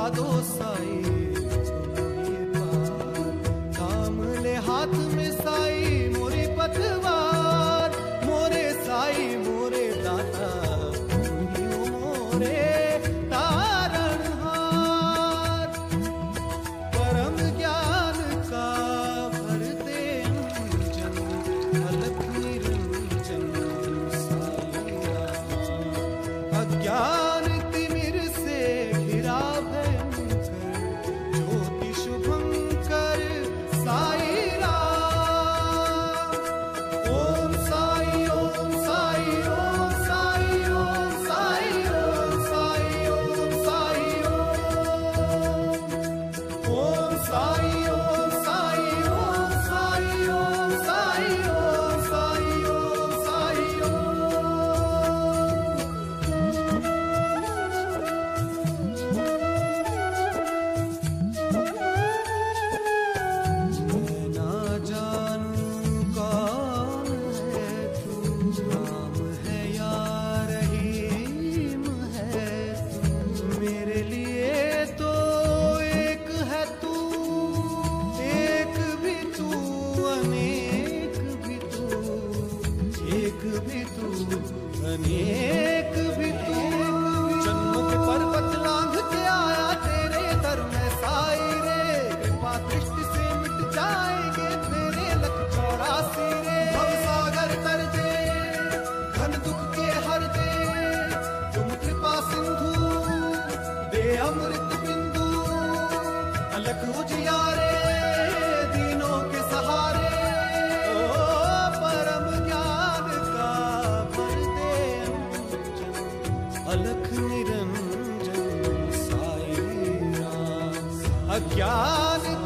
बता दो साई थाम ले हाथ में साई मोरी पतवार, मोरे साई मोरे दाता मोरे तारणहार। परम ज्ञान का भरते अंजन अलख निरंजन साईया। अज्ञान तिमिर से घिरा भयंकर ज्योति शुभंकर साई राम। ओम साई ओम साई ओम साई ओम साई ओम साई ओम साई ओम साई ओम साई ओम साई ओम साई ओम साई ओम साई मैं ना जानूं कौन है तू, राम है या रहीम है तू। मेरे लिए तो एक है तू, एक भी तू अनेक भी तू, एक भी तू अनेक भी तू। जन्मों के पर्वत लांघ के आया तेरे दर में साई रे, कृपा दृष्टि से मिट जाएंगे तेरे लख 84 रे। भवसागर तर दे घन दुख के हर दे, तुम कृपा सिंधु दे अमृत बिंदु। अलख उजियारे दीनों के सहारे, ओ परम ज्ञान का भर दे अंजन अलख निरंजन साई राम। अज्ञान